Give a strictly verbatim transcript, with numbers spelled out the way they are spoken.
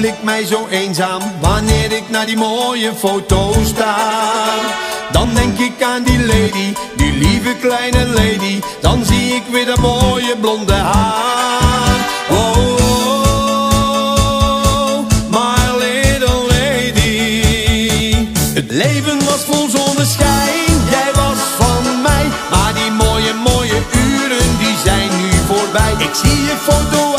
ik mij zo eenzaam wanneer ik naar die mooie foto's sta. Dan denk ik aan die lady, die lieve kleine lady. Dan zie ik weer dat mooie blonde haar. Oh, oh, oh, my little lady. Het leven was vol zonneschijn, jij was van mij. Maar die mooie, mooie uren, die zijn nu voorbij. Ik zie je foto